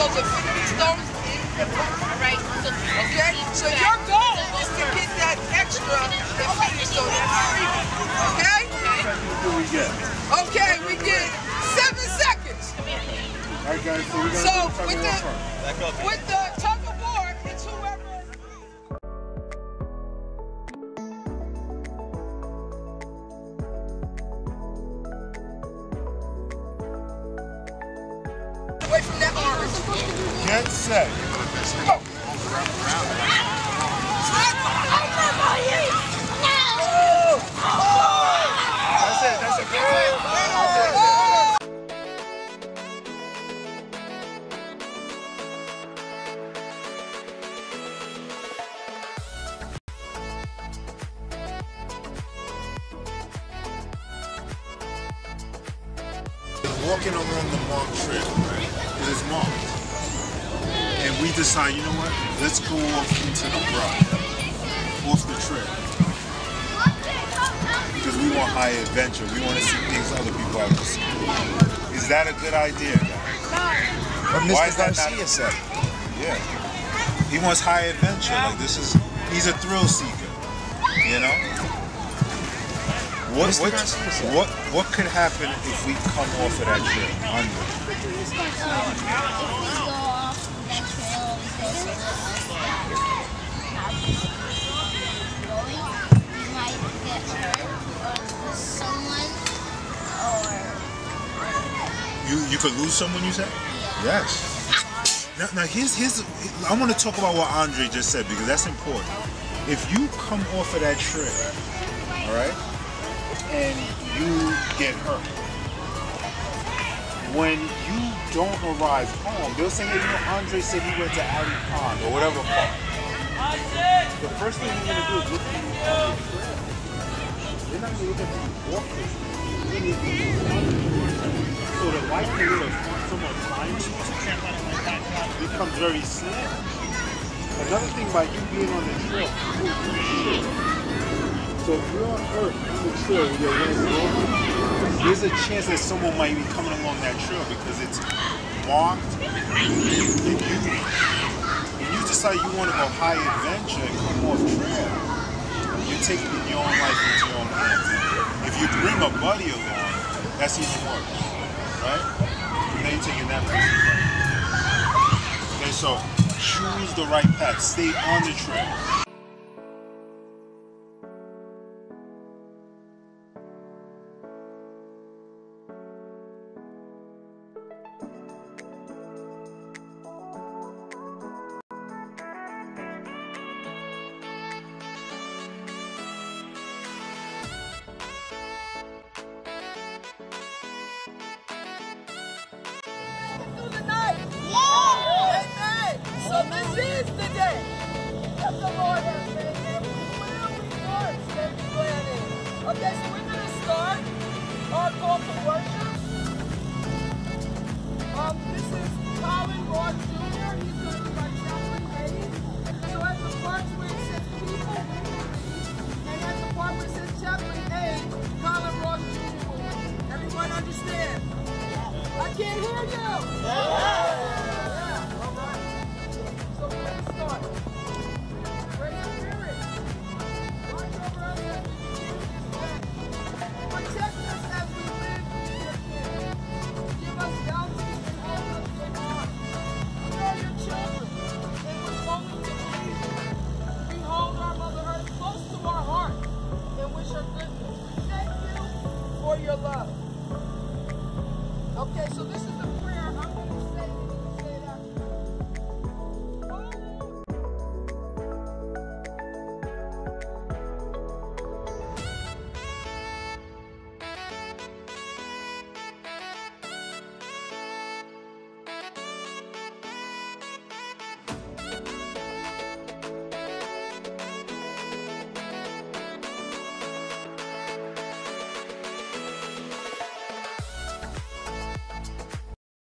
those infinity stones in the book. Right. Okay? So your goal is to get that extra infinity stone, that freebie. Okay? What we get? Okay, we get 7 seconds. Alright guys, so we're gonna with the tug of war, it's whoever. Away from that orange. Get set. Go. That's it. Walking along the marked trail, right? It is marked. And we decide, you know what? Let's go off into the brush, off the trail. Because we want high adventure. We want to see things other people have to see. Is that a good idea, guys? What Mr. Garcia said. Yeah. He wants high adventure. Like he's a thrill seeker. You know? What could happen if we come off of that trail? You could lose someone, you said? Yes. Now here's I want to talk about what Andre just said because that's important. If you come off of that trail, all right, and you get hurt, when you don't arrive home, they'll say, hey, you know, Andre said he went to Alley Pond or whatever park. The first thing you're gonna do is look for you on the trail. They're not gonna look at you walk this way. So the likelihood of someone finding you becomes very slim. Another thing by you being on the trail, so if you're on Earth on the trail with your legs broken, there's a chance that someone might be coming along that trail because it's marked. If you decide you want to go high adventure and come off trail, you're taking your own life into your own hands. If you bring a buddy along, that's even worse, right? Now you're taking that person. Okay, so choose the right path. Stay on the trail. So this is the day that the Lord has made, and we will rejoice and be glad in it. Okay, so we're going to start our call to worship. This is Colin Ross Jr. He's going to be our chaplain lady. So at the part where it says people, and at the part where it says chaplain A, Colin Ross Jr. will lead. Everyone understand? I can't hear you. Your love. Okay, so this is the